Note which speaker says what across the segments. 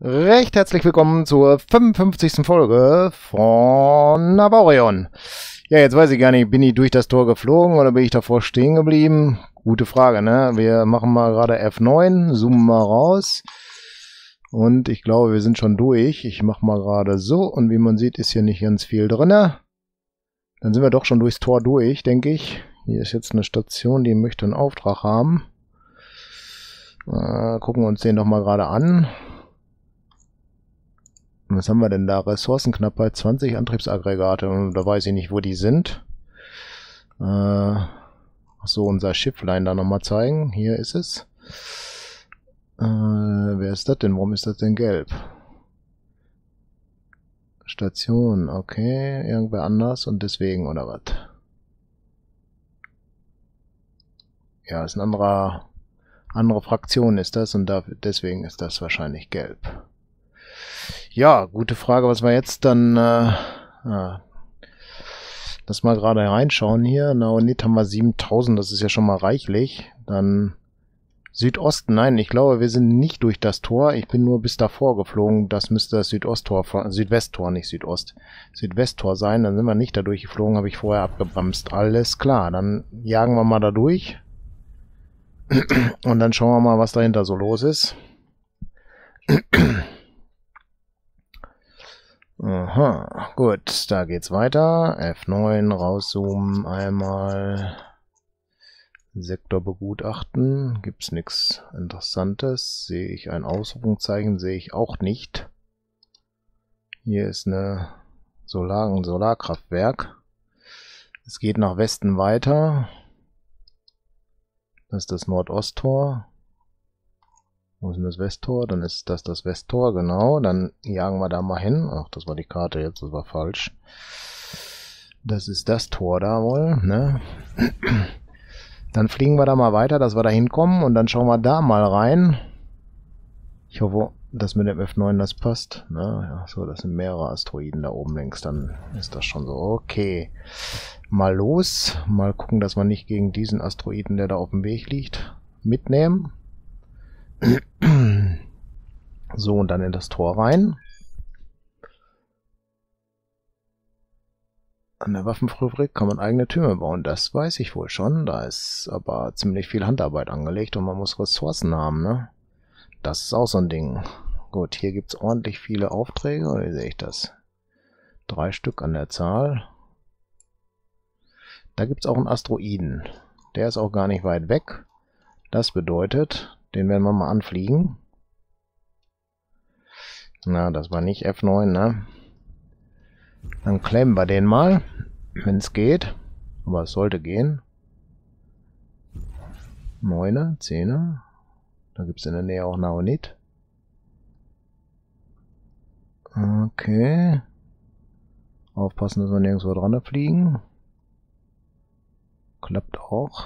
Speaker 1: Recht herzlich willkommen zur 55. Folge von Navorion. Ja, jetzt weiß ich gar nicht, bin ich durch das Tor geflogen oder bin ich davor stehen geblieben? Gute Frage, ne? Wir machen mal gerade F9, zoomen mal raus. Und ich glaube, wir sind schon durch. Ich mache mal gerade so und wie man sieht, ist hier nicht ganz viel drinne. Dann sind wir doch schon durchs Tor durch, denke ich. Hier ist jetzt eine Station, die möchte einen Auftrag haben. Gucken wir uns den doch mal gerade an. Was haben wir denn da? Ressourcenknappheit, 20 Antriebsaggregate. Da weiß ich nicht, wo die sind. Achso, unser Schifflein da nochmal zeigen. Hier ist es. Wer ist das denn? Warum ist das denn gelb? Station, okay. Irgendwer anders und deswegen, oder was? Ja, ist eine andere Fraktion ist das und deswegen ist das wahrscheinlich gelb. Ja, gute Frage, was wir jetzt dann, lass mal gerade reinschauen hier. Naonit haben wir 7000, das ist ja schon mal reichlich. Dann Südosten, nein, ich glaube, wir sind nicht durch das Tor. Ich bin nur bis davor geflogen. Das müsste das Südwesttor, nicht Südost. Südwesttor sein, dann sind wir nicht da durchgeflogen, habe ich vorher abgebremst. Alles klar, dann jagen wir mal da durch. Und dann schauen wir mal, was dahinter so los ist. Aha, gut, da geht's weiter. F9, rauszoomen, einmal Sektor begutachten. Gibt's nichts Interessantes. Sehe ich ein Ausrufungszeichen, sehe ich auch nicht. Hier ist ein Solarkraftwerk. Es geht nach Westen weiter. Das ist das Nordosttor. Wo ist denn das Westtor? Dann ist das Westtor, genau. Dann jagen wir da mal hin. Ach, das war die Karte jetzt, das war falsch. Das ist das Tor da wohl, ne? Dann fliegen wir da mal weiter, dass wir da hinkommen und dann schauen wir da mal rein. Ich hoffe, dass mit dem F9 das passt. Ne? Ja, so, das sind mehrere Asteroiden da oben links, dann ist das schon so. Okay, mal los. Mal gucken, dass wir nicht gegen diesen Asteroiden, der da auf dem Weg liegt, mitnehmen. So, und dann in das Tor rein. An der Waffenfabrik kann man eigene Türme bauen, das weiß ich wohl schon. Da ist aber ziemlich viel Handarbeit angelegt und man muss Ressourcen haben, ne? Das ist auch so ein Ding. Gut, hier gibt es ordentlich viele Aufträge, oder wie sehe ich das? 3 Stück an der Zahl. Da gibt es auch einen Asteroiden. Der ist auch gar nicht weit weg. Das bedeutet, den werden wir mal anfliegen. Na, das war nicht F9, ne? Dann claimen wir den mal, wenn es geht. Aber es sollte gehen. 9, 10. Da gibt es in der Nähe auch Naonit. Okay. Aufpassen, dass wir nirgendwo dran fliegen. Klappt auch.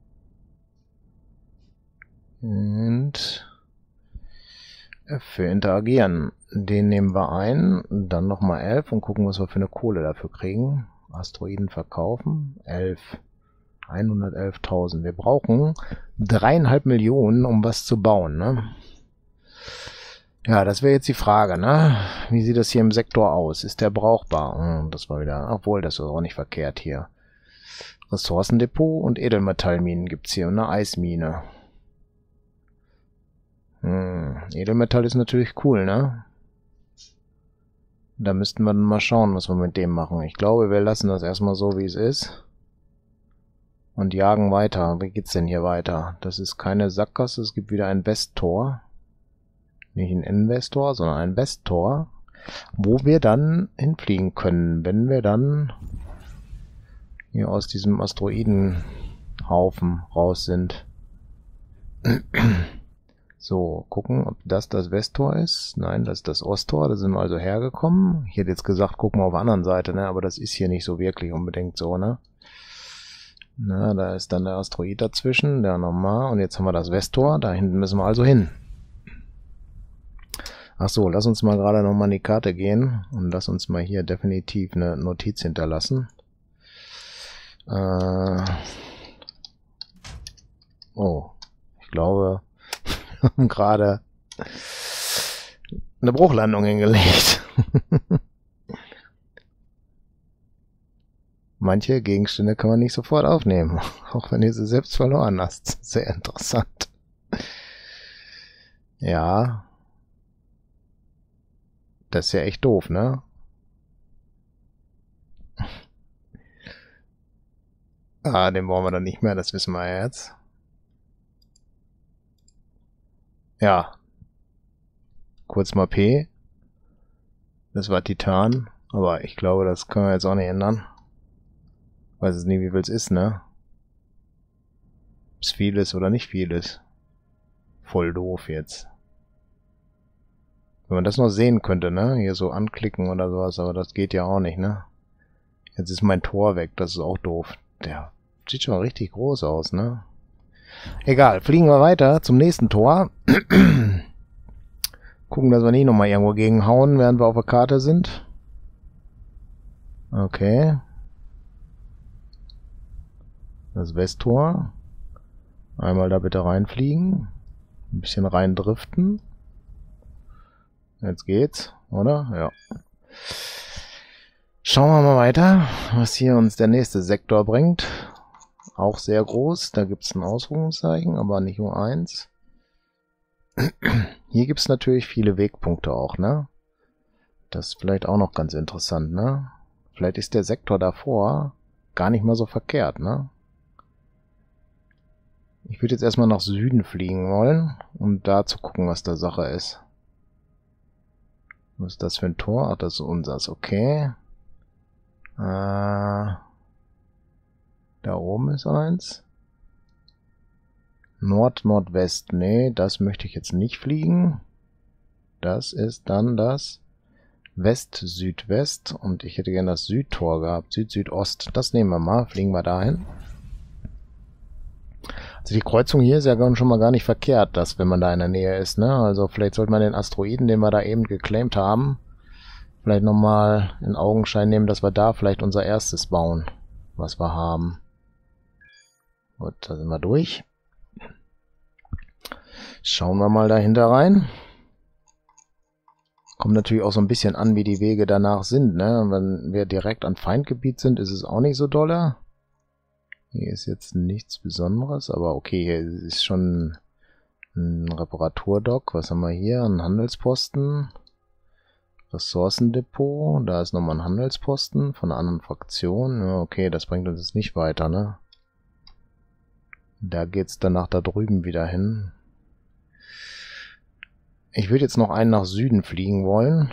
Speaker 1: Und F für interagieren. Den nehmen wir ein. Dann nochmal 11 und gucken, was wir für eine Kohle dafür kriegen. Asteroiden verkaufen. 11. 111.000. Wir brauchen 3,5 Millionen, um was zu bauen, ne? Ja, das wäre jetzt die Frage, ne? Wie sieht das hier im Sektor aus? Ist der brauchbar? Das war wieder, obwohl, das ist auch nicht verkehrt hier. Ressourcendepot und Edelmetallminen gibt's hier und eine Eismine. Edelmetall ist natürlich cool, ne? Da müssten wir dann mal schauen, was wir mit dem machen. Ich glaube, wir lassen das erstmal so, wie es ist. Und jagen weiter. Wie geht's denn hier weiter? Das ist keine Sackgasse, es gibt wieder ein Westtor. Nicht ein Investor, sondern ein Westtor. Wo wir dann hinfliegen können, wenn wir dann hier aus diesem Asteroidenhaufen raus sind. So, gucken, ob das Westtor ist. Nein, das ist das Osttor, da sind wir also hergekommen. Ich hätte jetzt gesagt, gucken wir auf der anderen Seite, ne? Aber das ist hier nicht so wirklich unbedingt so, ne? Na, da ist dann der Asteroid dazwischen, der nochmal. Und jetzt haben wir das Westtor, da hinten müssen wir also hin. Ach so, lass uns mal gerade nochmal in die Karte gehen und lass uns mal hier definitiv eine Notiz hinterlassen. Oh, ich glaube, gerade eine Bruchlandung hingelegt. Manche Gegenstände kann man nicht sofort aufnehmen, auch wenn du sie selbst verloren hast. Sehr interessant. Ja. Das ist ja echt doof, ne? Ah, den brauchen wir dann nicht mehr, das wissen wir ja jetzt. Ja. Kurz mal P. Das war Titan, aber ich glaube, das können wir jetzt auch nicht ändern. Weiß es nie, wie viel es ist, ne? Ob es viel ist oder nicht viel ist. Voll doof jetzt. Wenn man das noch sehen könnte, ne? Hier so anklicken oder sowas, aber das geht ja auch nicht, ne? Jetzt ist mein Tor weg, das ist auch doof. Der sieht schon richtig groß aus, ne? Egal, fliegen wir weiter zum nächsten Tor. Gucken, dass wir nicht nochmal irgendwo gegenhauen, während wir auf der Karte sind. Okay. Das Westtor. Einmal da bitte reinfliegen. Ein bisschen reindriften. Jetzt geht's, oder? Ja. Schauen wir mal weiter, was hier uns der nächste Sektor bringt. Auch sehr groß. Da gibt es ein Ausrufungszeichen, aber nicht nur eins. Hier gibt es natürlich viele Wegpunkte auch, ne? Das ist vielleicht auch noch ganz interessant, ne? Vielleicht ist der Sektor davor gar nicht mal so verkehrt, ne? Ich würde jetzt erstmal nach Süden fliegen wollen, um da zu gucken, was da Sache ist. Was ist das für ein Tor? Ach, das ist unseres, okay. Da oben ist eins. Nord-Nordwest, nee, das möchte ich jetzt nicht fliegen. Das ist dann das West-Südwest und ich hätte gerne das Südtor gehabt, Süd-Südost. Das nehmen wir mal, fliegen wir dahin. Also die Kreuzung hier ist ja schon mal gar nicht verkehrt, dass wenn man da in der Nähe ist, ne? Also vielleicht sollte man den Asteroiden, den wir da eben geclaimt haben, vielleicht nochmal in Augenschein nehmen, dass wir da vielleicht unser erstes bauen, was wir haben. Gut, da sind wir durch. Schauen wir mal dahinter rein. Kommt natürlich auch so ein bisschen an, wie die Wege danach sind, ne? Wenn wir direkt an Feindgebiet sind, ist es auch nicht so dolle. Hier ist jetzt nichts Besonderes, aber okay, hier ist schon ein Reparaturdock. Was haben wir hier? Ein Handelsposten. Ressourcendepot. Da ist nochmal ein Handelsposten von einer anderen Fraktion. Ja, okay, das bringt uns jetzt nicht weiter, ne? Da geht's danach da drüben wieder hin. Ich würde jetzt noch einen nach Süden fliegen wollen.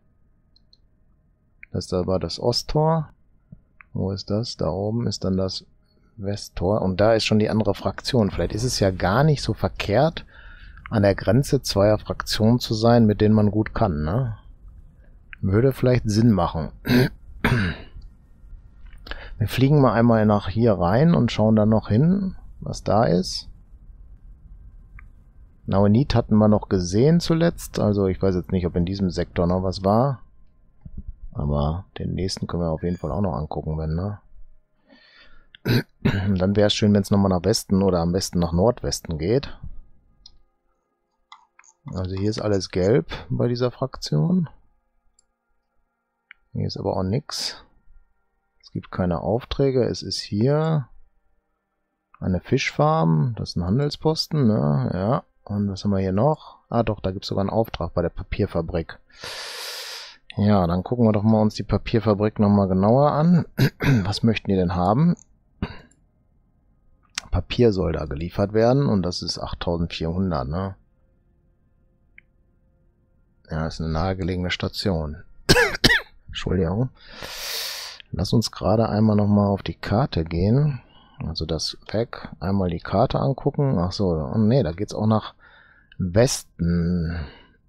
Speaker 1: Das ist aber das Osttor. Wo ist das? Da oben ist dann das Westtor. Und da ist schon die andere Fraktion. Vielleicht ist es ja gar nicht so verkehrt, an der Grenze zweier Fraktionen zu sein, mit denen man gut kann, ne? Würde vielleicht Sinn machen. Wir fliegen mal einmal nach hier rein und schauen dann noch hin, was da ist. Nauenit hatten wir noch gesehen zuletzt. Also ich weiß jetzt nicht, ob in diesem Sektor noch was war. Aber den nächsten können wir auf jeden Fall auch noch angucken, wenn, ne? Dann wäre es schön, wenn es nochmal nach Westen oder am besten nach Nordwesten geht. Also hier ist alles gelb bei dieser Fraktion. Hier ist aber auch nichts. Es gibt keine Aufträge. Es ist hier eine Fischfarm. Das ist ein Handelsposten, ne? Ja. Und was haben wir hier noch? Ah doch, da gibt es sogar einen Auftrag bei der Papierfabrik. Ja, dann gucken wir doch mal uns die Papierfabrik nochmal genauer an. Was möchten die denn haben? Papier soll da geliefert werden und das ist 8400, ne? Ja, ist eine nahegelegene Station. Entschuldigung. Lass uns gerade einmal nochmal auf die Karte gehen. Also das weg. Einmal die Karte angucken. Ach so, oh nee, da geht's auch nach Westen.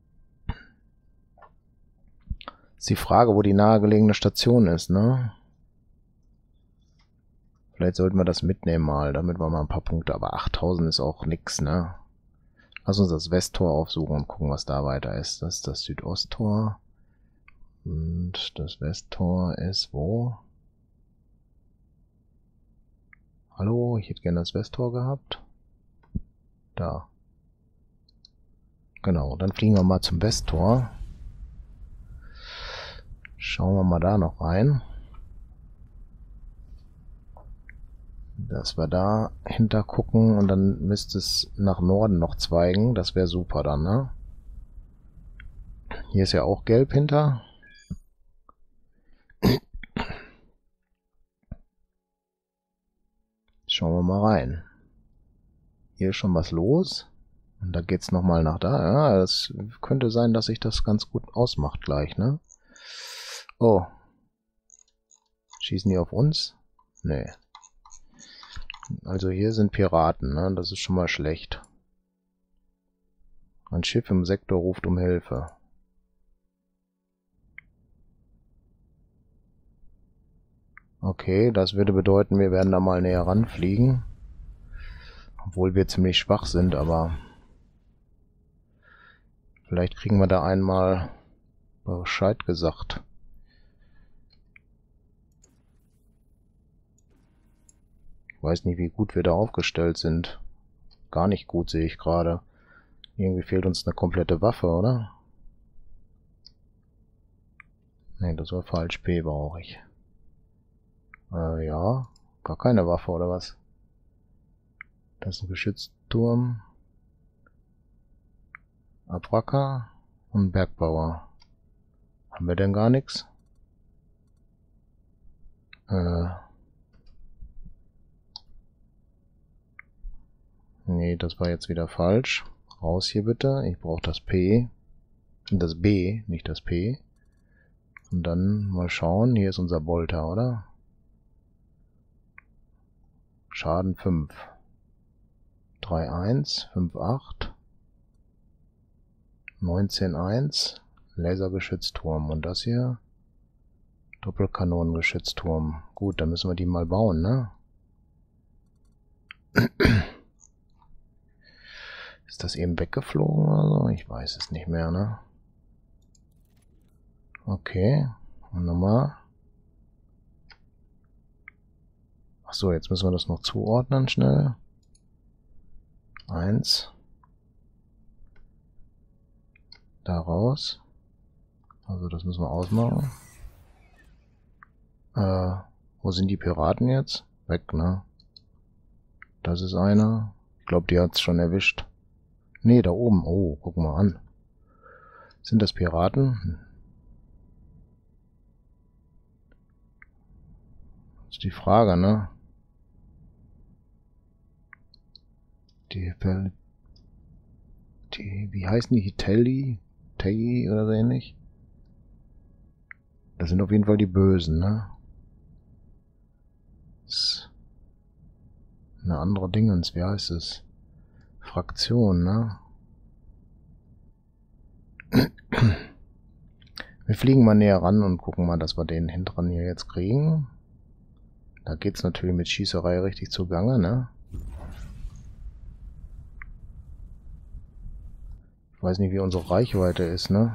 Speaker 1: Ist die Frage, wo die nahegelegene Station ist, ne? Vielleicht sollten wir das mitnehmen mal, damit wir mal ein paar Punkte, aber 8000 ist auch nix, ne? Lass uns das Westtor aufsuchen und gucken, was da weiter ist. Das ist das Südosttor. Und das Westtor ist wo? Hallo, ich hätte gerne das Westtor gehabt. Da. Genau, dann fliegen wir mal zum Westtor. Schauen wir mal da noch rein. Dass wir da hinter gucken und dann müsste es nach Norden noch zweigen. Das wäre super dann, ne? Hier ist ja auch gelb hinter. Schauen wir mal rein. Hier ist schon was los. Und da geht's nochmal nach da. Ja, es könnte sein, dass sich das ganz gut ausmacht gleich, ne? Oh. Schießen die auf uns? Nee. Also hier sind Piraten, ne? Das ist schon mal schlecht. Ein Schiff im Sektor ruft um Hilfe. Okay, das würde bedeuten, wir werden da mal näher ranfliegen. Obwohl wir ziemlich schwach sind, aber vielleicht kriegen wir da einmal Bescheid gesagt. Ich weiß nicht, wie gut wir da aufgestellt sind. Gar nicht gut, sehe ich gerade. Irgendwie fehlt uns eine komplette Waffe, oder? Ne, das war falsch. P brauche ich. Ja. Gar keine Waffe, oder was? Das ist ein Geschützturm. Abraka und Bergbauer. Haben wir denn gar nichts? Nee, das war jetzt wieder falsch. Raus hier bitte. Ich brauche das P. Das B, nicht das P. Und dann mal schauen. Hier ist unser Bolter, oder? Schaden 5. 3-1, 5-8. 19-1. Lasergeschützturm. Und das hier? Doppelkanonengeschützturm. Gut, dann müssen wir die mal bauen, ne? Ist das eben weggeflogen oder so? Ich weiß es nicht mehr, ne? Okay. Und nochmal. Achso, jetzt müssen wir das noch zuordnen, schnell. 1. Da raus. Also das müssen wir ausmachen. Wo sind die Piraten jetzt? Weg, ne? Das ist einer. Ich glaube, die hat's schon erwischt. Ne, da oben. Oh, guck mal an. Sind das Piraten? Das ist die Frage, ne? Wie heißen die? Hitelli? Tegi oder so ähnlich? Das sind auf jeden Fall die Bösen, ne? Das ist eine andere Dingens, wie heißt es? Fraktion, ne? Wir fliegen mal näher ran und gucken mal, dass wir den hinteren hier jetzt kriegen. Da geht's natürlich mit Schießerei richtig zugange, ne? Ich weiß nicht, wie unsere Reichweite ist, ne?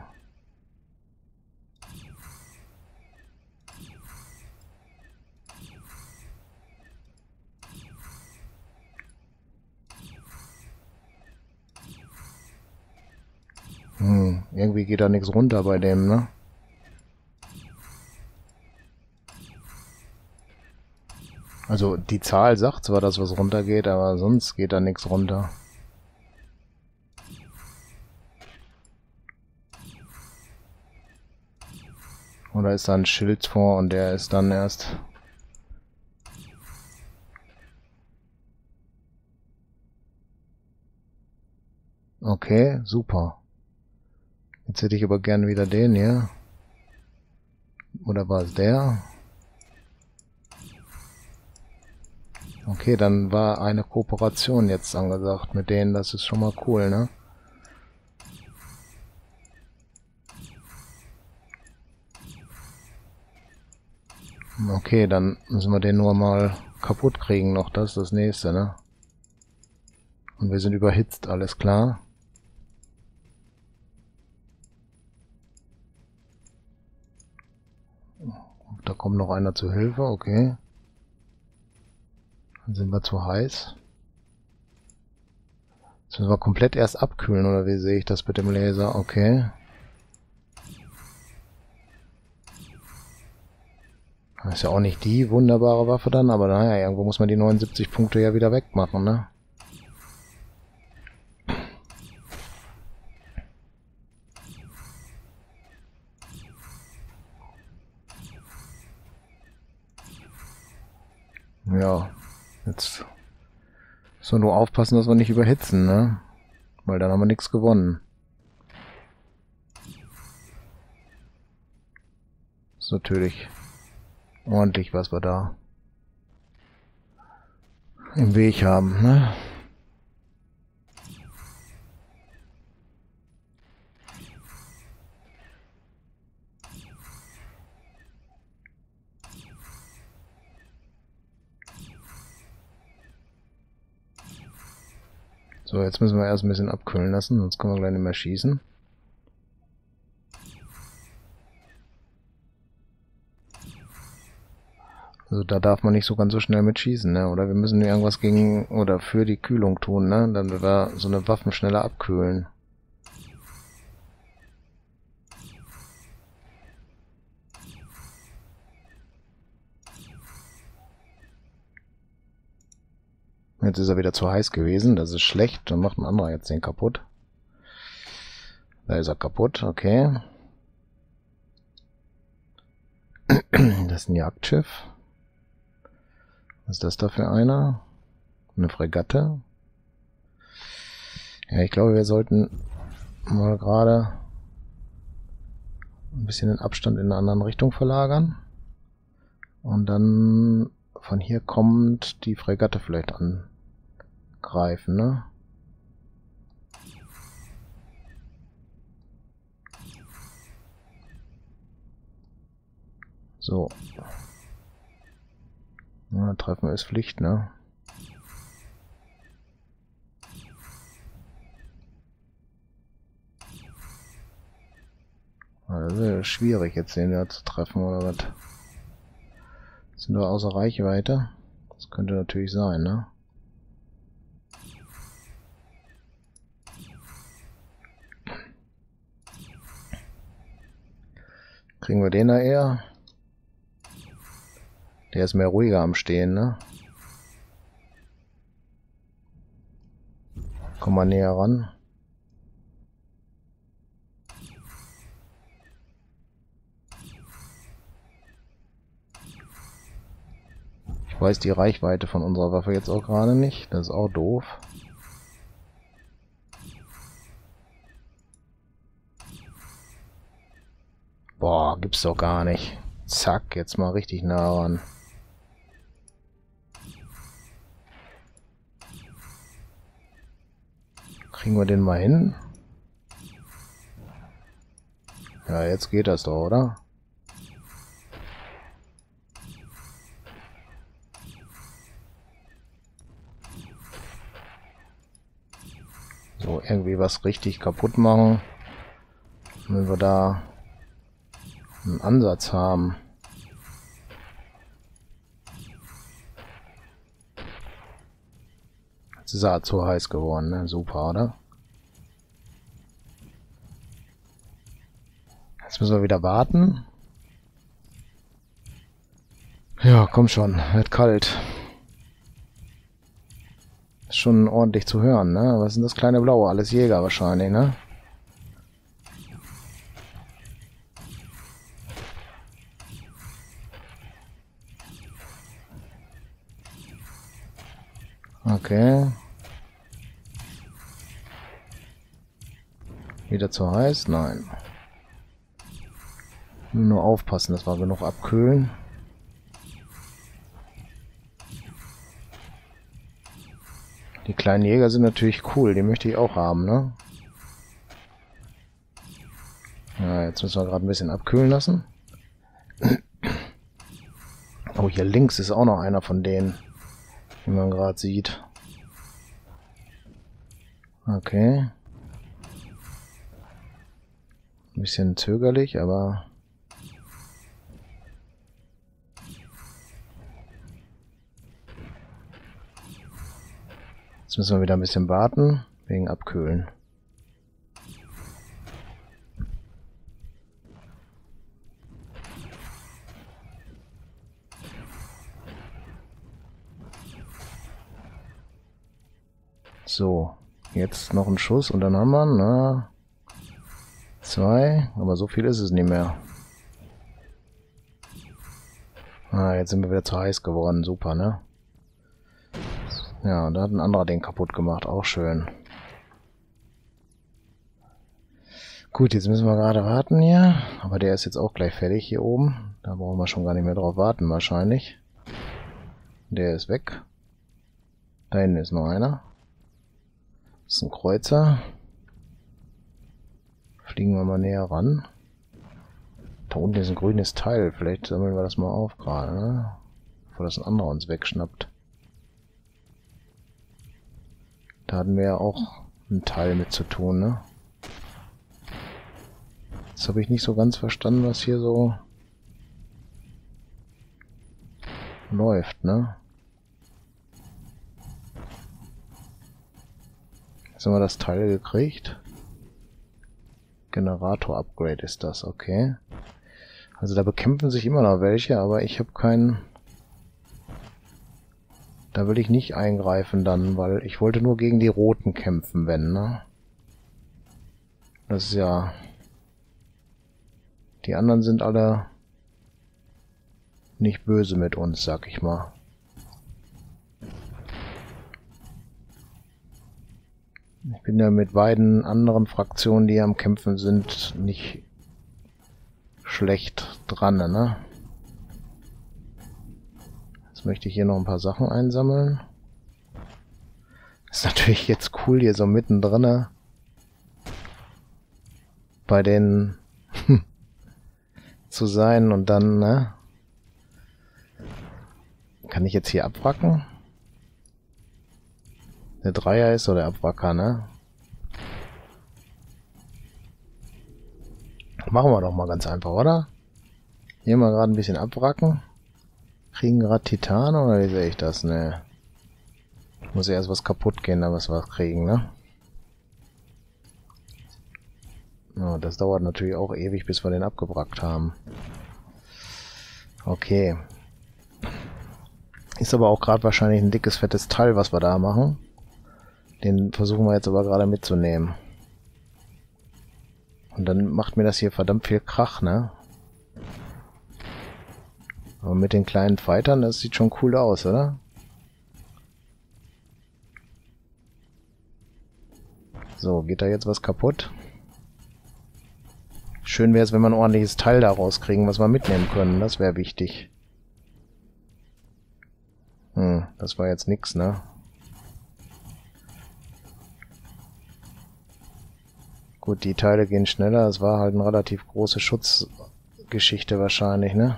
Speaker 1: Irgendwie geht da nichts runter bei dem, ne? Also die Zahl sagt zwar, dass was runtergeht, aber sonst geht da nichts runter. Oder ist da ein Schild vor und der ist dann erst... Okay, super. Jetzt hätte ich aber gerne wieder den hier. Oder war es der? Okay, dann war eine Kooperation jetzt angesagt mit denen. Das ist schon mal cool, ne? Okay, dann müssen wir den nur mal kaputt kriegen noch. Das ist das nächste, ne? Und wir sind überhitzt, alles klar. Da kommt noch einer zu Hilfe, okay. Dann sind wir zu heiß. Jetzt müssen wir komplett erst abkühlen, oder wie sehe ich das mit dem Laser? Okay. Das ist ja auch nicht die wunderbare Waffe dann, aber naja, irgendwo muss man die 79 Punkte ja wieder wegmachen, ne? Ja, jetzt müssen wir nur aufpassen, dass wir nicht überhitzen, ne? Weil dann haben wir nichts gewonnen. Ist natürlich ordentlich, was wir da im Weg haben, ne? So, jetzt müssen wir erst ein bisschen abkühlen lassen, sonst können wir gleich nicht mehr schießen. Also da darf man nicht so ganz so schnell mit schießen, ne? Oder wir müssen irgendwas gegen oder für die Kühlung tun, ne? Dann werden wir so eine Waffen schneller abkühlen. Jetzt ist er wieder zu heiß gewesen, das ist schlecht, dann macht ein anderer jetzt den kaputt. Da ist er kaputt, okay. Das ist ein Jagdschiff. Was ist das da für einer? Eine Fregatte. Ja, ich glaube, wir sollten mal gerade ein bisschen den Abstand in eine andere Richtung verlagern. Und dann von hier kommt die Fregatte vielleicht angreifen, ne? So. Ja, treffen ist Pflicht, ne? Das ist ja schwierig, jetzt den da zu treffen, oder was? Sind wir außer Reichweite? Das könnte natürlich sein, ne? Kriegen wir den da eher? Der ist mehr ruhiger am Stehen, ne? Komm mal näher ran. Ich weiß die Reichweite von unserer Waffe jetzt auch gerade nicht. Das ist auch doof. Boah, gibt's doch gar nicht. Zack, jetzt mal richtig nah ran. Kriegen wir den mal hin? Ja, jetzt geht das doch, oder? So, irgendwie was richtig kaputt machen. Wenn wir da einen Ansatz haben. Jetzt ist er zu heiß geworden, ne? Super, oder? Jetzt müssen wir wieder warten. Ja, komm schon, wird kalt. Ist schon ordentlich zu hören, ne? Was ist denn das kleine Blaue? Alles Jäger wahrscheinlich, ne? Okay. Wieder zu heiß? Nein. Nur aufpassen, dass wir genug abkühlen. Die kleinen Jäger sind natürlich cool, die möchte ich auch haben, ne? Ja, jetzt müssen wir gerade ein bisschen abkühlen lassen. Oh, hier links ist auch noch einer von denen, wie man gerade sieht. Okay. Ein bisschen zögerlich, aber... Jetzt müssen wir wieder ein bisschen warten, wegen Abkühlen. So, jetzt noch ein Schuss und dann haben wir, na, 2, aber so viel ist es nicht mehr. Ah, jetzt sind wir wieder zu heiß geworden, super, ne? Ja, da hat ein anderer den kaputt gemacht, auch schön. Gut, jetzt müssen wir gerade warten hier, aber der ist jetzt auch gleich fertig hier oben. Da brauchen wir schon gar nicht mehr drauf warten wahrscheinlich. Der ist weg. Da hinten ist noch einer. Das ist ein Kreuzer. Fliegen wir mal näher ran. Da unten ist ein grünes Teil. Vielleicht sammeln wir das mal auf gerade, ne? Bevor das ein anderer uns wegschnappt. Da hatten wir ja auch einen Teil mit zu tun, ne? Jetzt habe ich nicht so ganz verstanden, was hier so läuft, ne? Jetzt haben wir das Teil gekriegt. Generator-Upgrade ist das, okay. Also da bekämpfen sich immer noch welche, aber ich habe keinen... Da will ich nicht eingreifen dann, weil ich wollte nur gegen die Roten kämpfen, wenn, ne? Das ist ja... Die anderen sind alle nicht böse mit uns, sag ich mal. Ich bin ja mit beiden anderen Fraktionen, die am Kämpfen sind, nicht schlecht dran, ne? Jetzt möchte ich hier noch ein paar Sachen einsammeln. Ist natürlich jetzt cool, hier so mittendrin bei den zu sein und dann, ne? Kann ich jetzt hier abwracken? Der Dreier ist oder der Abwracker, ne? Machen wir doch mal ganz einfach, oder? Hier mal gerade ein bisschen abwracken. Kriegen gerade Titan oder wie sehe ich das? Ne. Muss ja erst was kaputt gehen, dann was kriegen, ne? Oh, das dauert natürlich auch ewig, bis wir den abgewrackt haben. Okay. Ist aber auch gerade wahrscheinlich ein dickes, fettes Teil, was wir da machen. Den versuchen wir jetzt aber gerade mitzunehmen. Und dann macht mir das hier verdammt viel Krach, ne? Aber mit den kleinen Fightern, das sieht schon cool aus, oder? So, geht da jetzt was kaputt? Schön wäre es, wenn wir ein ordentliches Teil da rauskriegen, was wir mitnehmen können. Das wäre wichtig. Das war jetzt nix, ne? Gut, die Teile gehen schneller. Es war halt eine relativ große Schutzgeschichte wahrscheinlich, ne?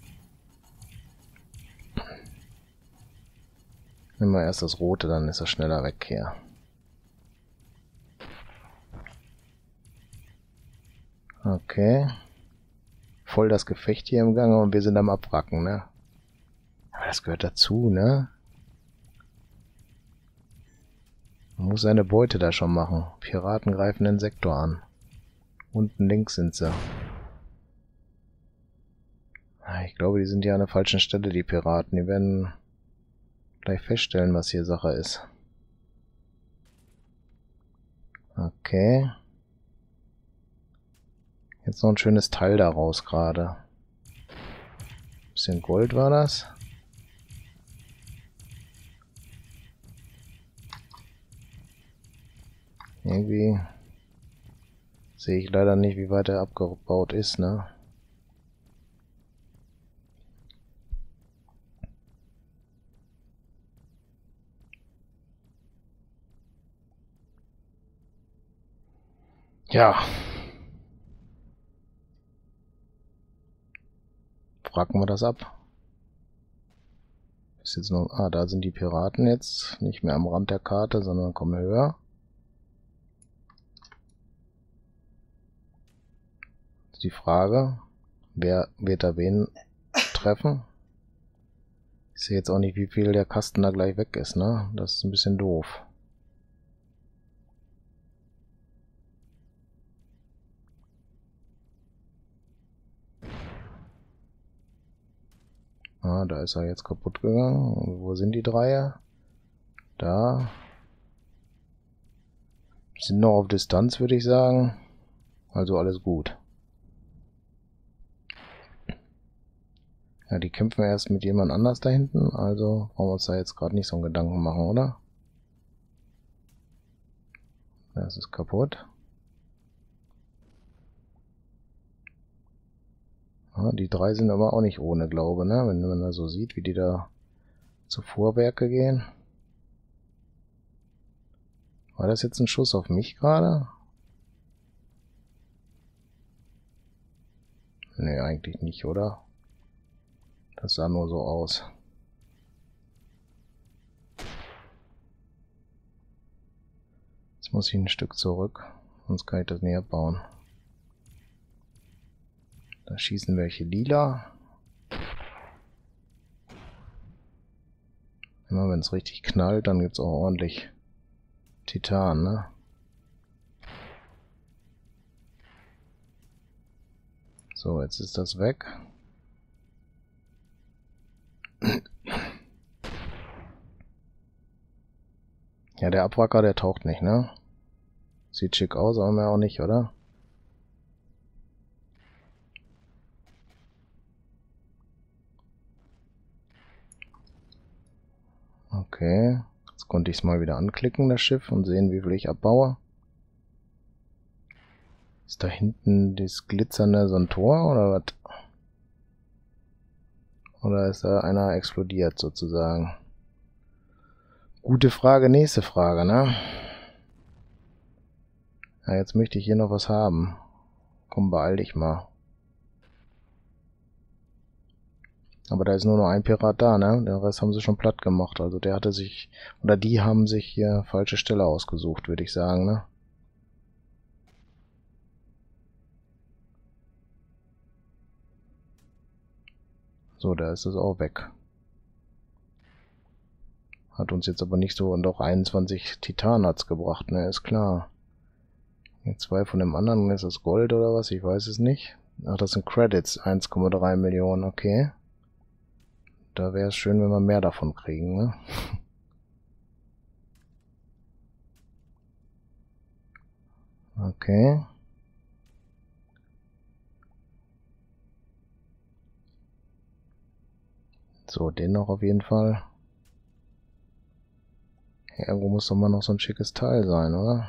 Speaker 1: Nehmen wir erst das Rote, dann ist er schneller weg hier. Okay. Voll das Gefecht hier im Gange und wir sind am Abwracken, ne? Aber das gehört dazu, ne? Man muss seine Beute da schon machen. Piraten greifen den Sektor an. Unten links sind sie. Ich glaube, die sind ja an der falschen Stelle, die Piraten. Die werden gleich feststellen, was hier Sache ist. Okay. Jetzt noch ein schönes Teil daraus gerade. Bisschen Gold war das. Irgendwie sehe ich leider nicht, wie weit er abgebaut ist, ne? Ja. Wracken wir das ab. Ist jetzt noch... Ah, da sind die Piraten jetzt. Nicht mehr am Rand der Karte, sondern kommen höher. Die Frage, wer wird da wen treffen? Ich sehe jetzt auch nicht, wie viel der Kasten da gleich weg ist, ne? Das ist ein bisschen doof. Ah, da ist er jetzt kaputt gegangen. Und wo sind die Dreier? Da. Sind noch auf Distanz, würde ich sagen. Also alles gut. Ja, die kämpfen erst mit jemand anders da hinten, also brauchen wir uns da jetzt gerade nicht so einen Gedanken machen, oder? Das ist kaputt. Ja, die drei sind aber auch nicht ohne, glaube, ne? Wenn man da so sieht, wie die da zu Vorwerke gehen. War das jetzt ein Schuss auf mich gerade? Ne, eigentlich nicht, oder? Das sah nur so aus. Jetzt muss ich ein Stück zurück, sonst kann ich das nicht abbauen. Da schießen welche lila. Immer wenn es richtig knallt, dann gibt es auch ordentlich Titan, ne? So, jetzt ist das weg. Ja, der Abwracker, der taucht nicht, ne? Sieht schick aus, aber mehr auch nicht, oder? Okay. Jetzt konnte ich es mal wieder anklicken, das Schiff, und sehen, wie viel ich abbaue. Ist da hinten das glitzernde so ein Tor, oder was? Oder ist da einer explodiert, sozusagen? Gute Frage, nächste Frage, ne? Ja, jetzt möchte ich hier noch was haben. Komm, beeil dich mal. Aber da ist nur noch ein Pirat da, ne? Den Rest haben sie schon platt gemacht. Also der hatte sich, oder die haben sich hier falsche Stelle ausgesucht, würde ich sagen, ne? So, da ist es auch weg. Hat uns jetzt aber nicht so, und auch 21 Titan hat's gebracht, ne? Ist klar. Hier 2 von dem anderen, ist das Gold oder was? Ich weiß es nicht. Ach, das sind Credits, 1,3 Millionen, okay. Da wäre es schön, wenn wir mehr davon kriegen, ne? Okay. So, den noch auf jeden Fall. Ja, irgendwo muss doch mal noch so ein schickes Teil sein, oder?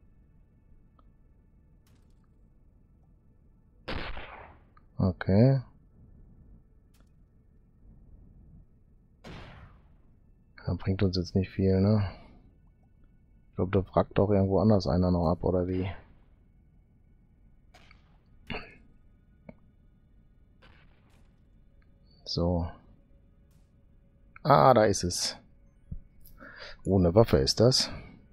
Speaker 1: Okay. Das bringt uns jetzt nicht viel, ne? Ich glaube, da wrackt doch irgendwo anders einer noch ab, oder wie? So. Ah, da ist es. Ohne Waffe ist das.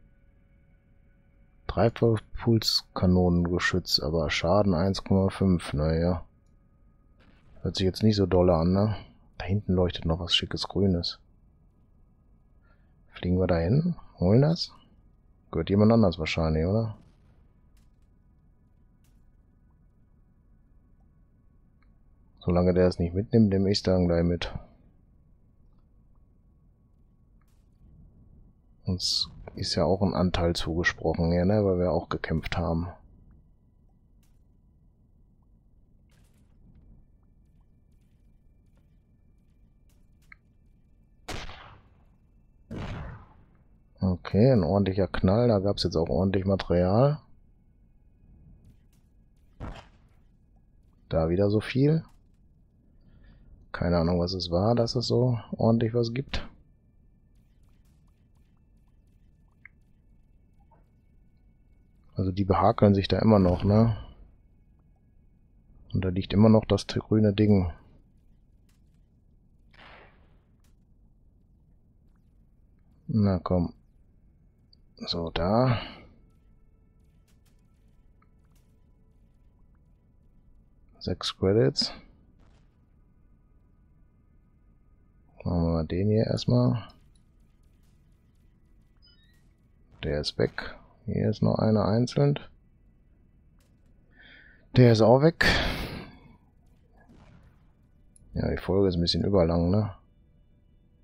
Speaker 1: Dreifach-Pulskanonengeschütz, aber Schaden 1,5. Naja. Hört sich jetzt nicht so dolle an, ne? Da hinten leuchtet noch was schickes Grünes. Fliegen wir da hin? Holen das? Gehört jemand anders wahrscheinlich, oder? Solange der es nicht mitnimmt, nehme ich es dann gleich mit. Uns ist ja auch ein Anteil zugesprochen hier, ne? Weil wir auch gekämpft haben. Okay, ein ordentlicher Knall. Da gab es jetzt auch ordentlich Material. Da wieder so viel. Keine Ahnung, was es war, dass es so ordentlich was gibt. Also die behakeln sich da immer noch, ne? Und da liegt immer noch das grüne Ding. Na komm. So, da. Sechs Credits. Machen wir mal den hier erstmal. Der ist weg. Hier ist noch einer einzeln. Der ist auch weg. Ja, die Folge ist ein bisschen überlang, ne?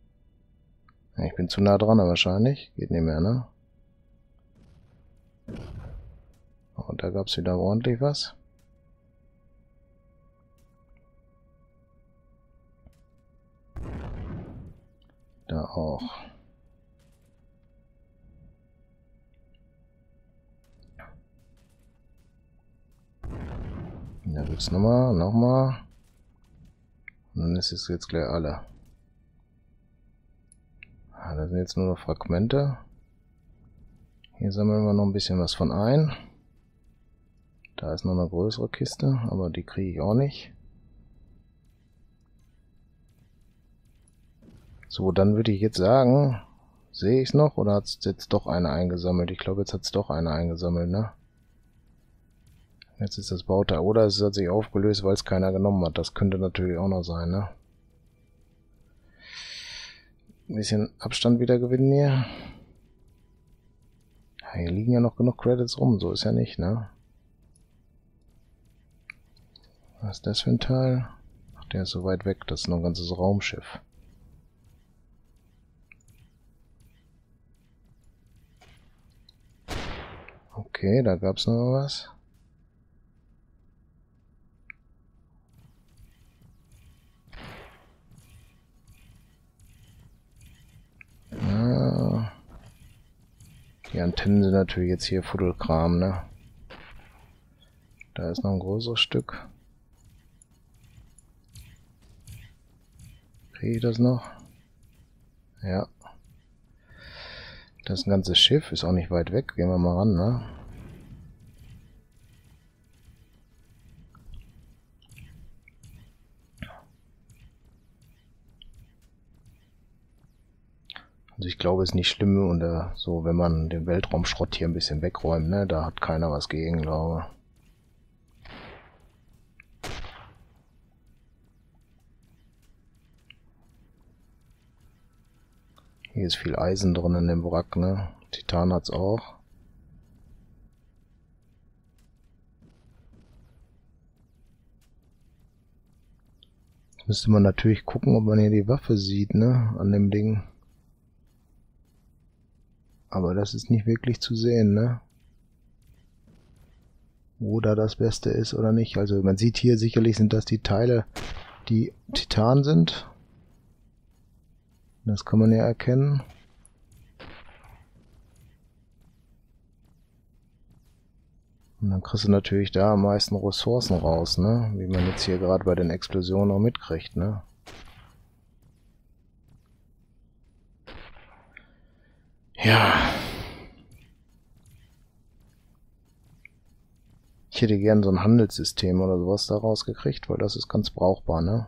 Speaker 1: Ja, ich bin zu nah dran, wahrscheinlich. Geht nicht mehr, ne? und da gab es wieder ordentlich was. Da auch. Da gibt's nochmal. Und dann ist es jetzt gleich alle. Ah, da sind jetzt nur noch Fragmente. Hier sammeln wir noch ein bisschen was von ein. Da ist noch eine größere Kiste, aber die kriege ich auch nicht. So, dann würde ich jetzt sagen, sehe ich es noch oder hat es jetzt doch eine eingesammelt? Ich glaube, jetzt hat es doch eine eingesammelt, ne? Jetzt ist das Bauteil. Oder es hat sich aufgelöst, weil es keiner genommen hat. Das könnte natürlich auch noch sein, ne? Ein bisschen Abstand wieder gewinnen hier. Ja, hier liegen ja noch genug Credits rum, so ist ja nicht, ne? Was ist das für ein Teil? Ach, der ist so weit weg, das ist noch ein ganzes Raumschiff. Okay, da gab es noch was. Ja. Die Antennen sind natürlich jetzt hier Fuddelkram, ne? Da ist noch ein größeres Stück. Kriege ich das noch? Ja. Das ist ein ganzes Schiff, ist auch nicht weit weg. Gehen wir mal ran, ne? Also ich glaube, es ist nicht schlimm und so, wenn man den Weltraumschrott hier ein bisschen wegräumt, ne? Da hat keiner was gegen, glaube ich. Hier ist viel Eisen drin in dem Wrack, ne? Titan hat's auch. Jetzt müsste man natürlich gucken, ob man hier die Waffe sieht, ne? An dem Ding. Aber das ist nicht wirklich zu sehen, ne? Wo da das Beste ist oder nicht. Also man sieht hier, sicherlich sind das die Teile, die Titan sind. Das kann man ja erkennen. Und dann kriegst du natürlich da am meisten Ressourcen raus, ne? Wie man jetzt hier gerade bei den Explosionen auch mitkriegt, ne? Ja. Ich hätte gern so ein Handelssystem oder sowas daraus gekriegt, weil das ist ganz brauchbar, ne?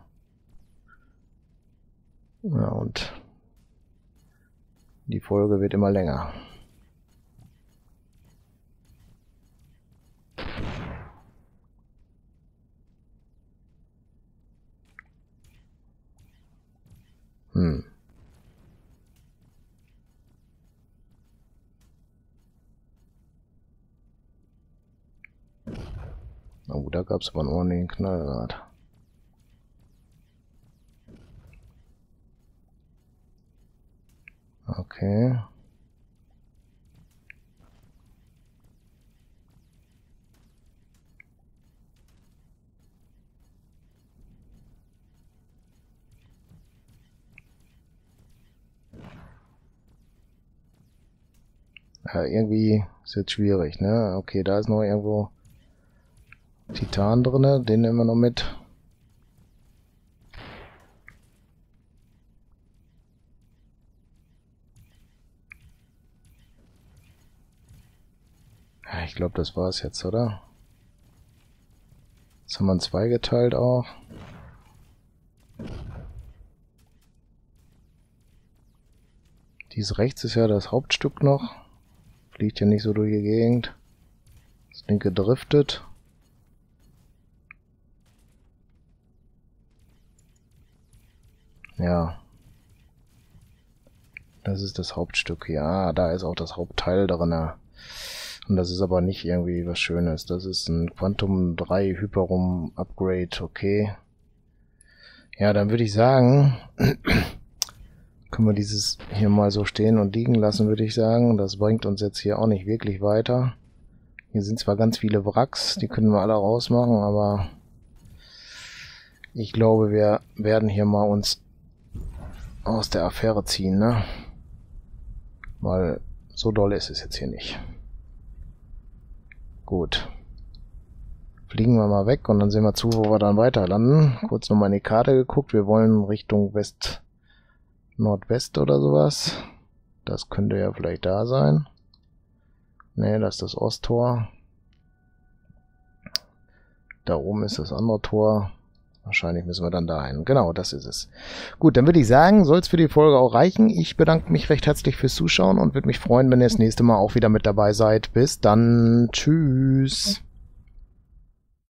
Speaker 1: Ja, und die Folge wird immer länger. Oh, da gab es aber einen ordentlichen Knallrad. Okay. Ja, irgendwie ist jetzt schwierig, ne? Okay, da ist noch irgendwo Titan drin, den nehmen wir noch mit. Ja, ich glaube, das war's jetzt, oder? Jetzt haben wir zweigeteilt auch. Dies rechts ist ja das Hauptstück noch. Fliegt ja nicht so durch die Gegend. Das linke driftet. Ja. Das ist das Hauptstück. Ja, da ist auch das Hauptteil drin. Und das ist aber nicht irgendwie was Schönes. Das ist ein Quantum 3 Hyperum Upgrade. Okay. Ja, dann würde ich sagen, können wir dieses hier mal so stehen und liegen lassen, würde ich sagen. Das bringt uns jetzt hier auch nicht wirklich weiter. Hier sind zwar ganz viele Wracks, die können wir alle rausmachen, aber ich glaube, wir werden hier mal uns aus der Affäre ziehen, ne? Weil so doll ist es jetzt hier nicht. Gut. Fliegen wir mal weg und dann sehen wir zu, wo wir dann weiter landen. Kurz nochmal in die Karte geguckt. Wir wollen Richtung Nordwest oder sowas. Das könnte ja vielleicht da sein. Ne, das ist das Osttor. Da oben ist das andere Tor. Wahrscheinlich müssen wir dann dahin. Genau, das ist es. Gut, dann würde ich sagen, soll es für die Folge auch reichen. Ich bedanke mich recht herzlich fürs Zuschauen und würde mich freuen, wenn ihr das nächste Mal auch wieder mit dabei seid. Bis dann. Tschüss.